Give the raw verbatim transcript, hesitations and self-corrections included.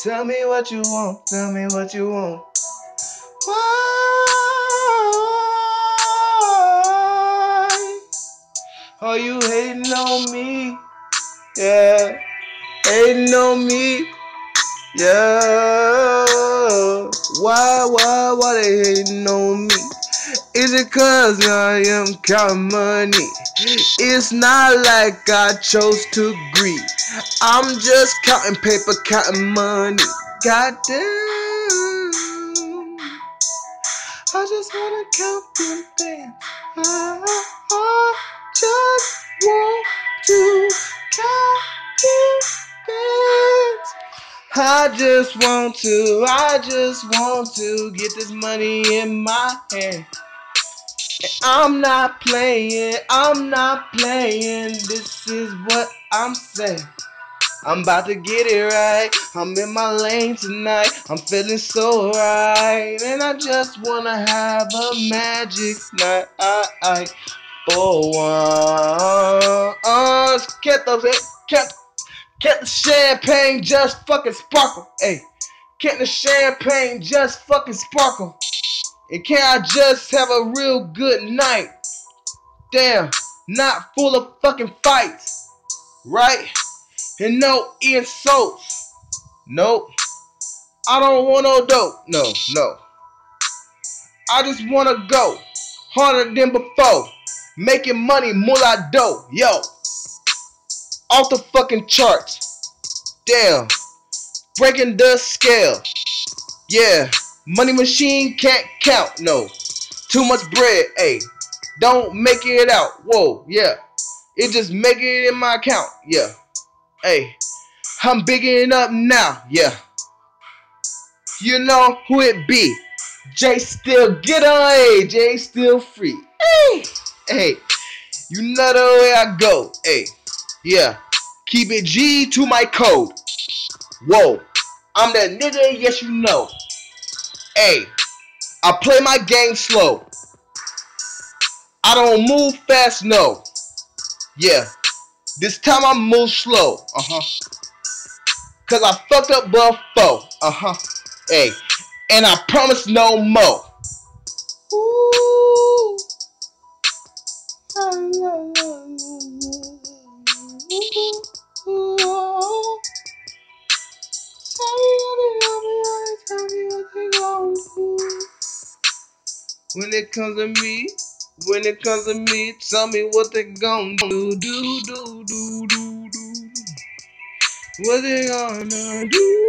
Tell me what you want, tell me what you want. Why are you hating on me? Yeah, hating on me. Yeah, why, why, why they hating on me? Is it cause I am counting money? It's not like I chose to greed. I'm just counting paper, counting money. Goddamn, I just wanna count them things. I, I just want to count them things. I just want to, I just want to get this money in my hand. I'm not playing, I'm not playing, this is what I'm saying. I'm about to get it right, I'm in my lane tonight, I'm feeling so right. And I just wanna have a magic night for one. Uh, get those, get, get the champagne just fucking sparkle, ayy. Can't the champagne just fucking sparkle? And can I just have a real good night? Damn, not full of fucking fights, right? And no insults. Nope. I don't want no dope. No, no. I just want to go harder than before. Making money, moolah dough. Yo. Off the fucking charts. Damn. Breaking the scale. Yeah. Money machine can't count. No. Too much bread. Ayy. Don't make it out. Whoa. Yeah. It just make it in my account. Yeah. Hey. I'm bigging up now. Yeah. You know who it be. Jsteel. Get on. Hey. Jsteel free. Hey. Hey. You know the way I go. Hey. Yeah. Keep it G to my code. Whoa. I'm that nigga. Yes, you know. Hey. I play my game slow. I don't move fast, no. Yeah. This time I move slow. Uh-huh. Cause I fucked up before. Uh-huh. Hey. And I promise no more. Ooh. La, la, la, Ooh. Tell me what they gonna do. Tell me what they gonna do. When it comes to me, when it comes to me, tell me what they gonna do, do, do, do, do, do. What they gonna do?